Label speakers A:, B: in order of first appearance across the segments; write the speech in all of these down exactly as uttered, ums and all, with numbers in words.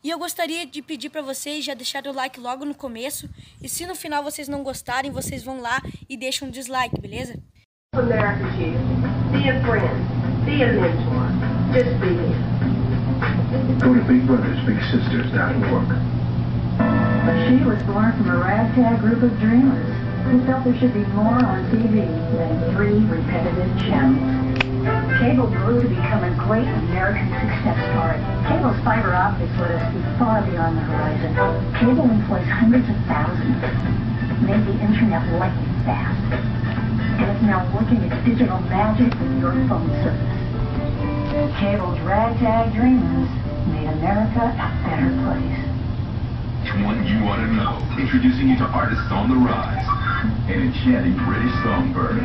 A: E eu gostaria de pedir para vocês já deixarem o like logo no começo. E se no final vocês não gostarem, vocês vão lá e deixam um dislike, beleza?
B: America to you. Be a friend. Be a mentor. Just be there.
C: Go to big brothers big sisters dot org.
D: She was born from a ragtag group of dreamers who felt there should be more on T V than three repetitive channels. Cable grew to become a great American success story. Cable's fiber optics let us see far beyond the horizon. Cable employs hundreds of thousands, made the internet lightning fast, and it's now working its digital magic with your phone service. Cable's ragtag dreamers made America a better place.
C: One you want to know. Introducing you to artists on the rise. An enchanting British songbird.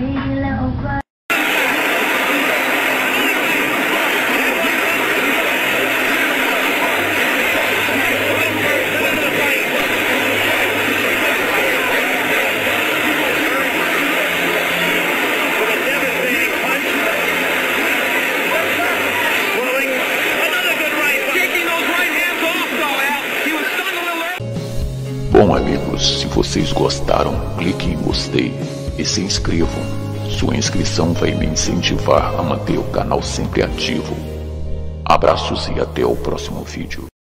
E: Bom amigos, se vocês gostaram, cliquem em gostei e se inscrevam. Sua inscrição vai me incentivar a manter o canal sempre ativo. Abraços e até o próximo vídeo.